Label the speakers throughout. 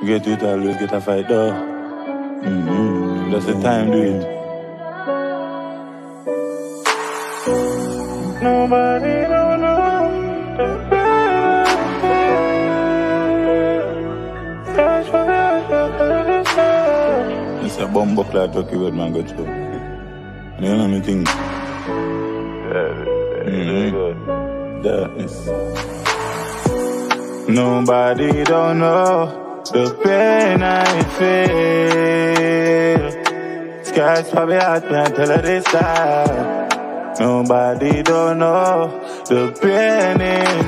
Speaker 1: Get it always get a fight though. That's the time do it. Nobody don't know the pain. It's a bomb cloud talkie with man go through. And you know me think. Darkness. Nobody don't know the pain I feel. Skies probably hot me until they stop. Nobody don't know the pain in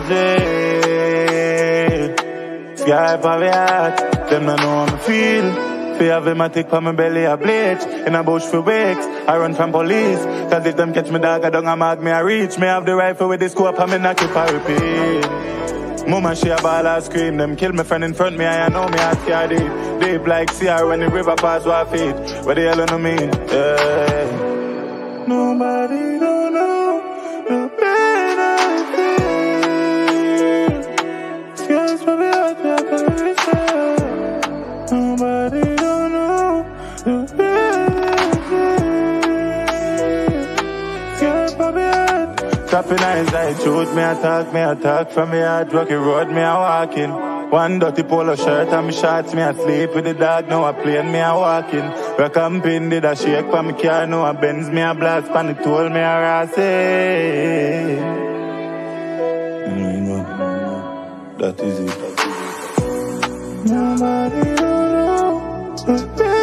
Speaker 1: jail. Sky probably hot, them don't know how I feel. Fear of him, I take for my belly a bleach. In a bush for weeks, I run from police. Cause if them catch me dog, I don't mag me, I reach. Me have the rifle with the scope, I'm in a keep a repeat. Mama, she a ball, I scream. Them kill my friend in front me, I know me, I scared deep. Deep like Sierra when the river pass our feet. What the hell do you mean? Yeah. Nobody don't know the pain I feel. Skies probably hot me up on the side. Nobody don't know the pain I feel. Skies probably hot. Tapping eyes like shoot me attack from me heart. Rocky road me a walking. One dirty polo shirt and me shorts, me asleep with the dog, now I playing me a walking. Rock and pin did a shake for me car, now a Benz me a blast, pan the toll me a rassy. That is it. Nobody don't know.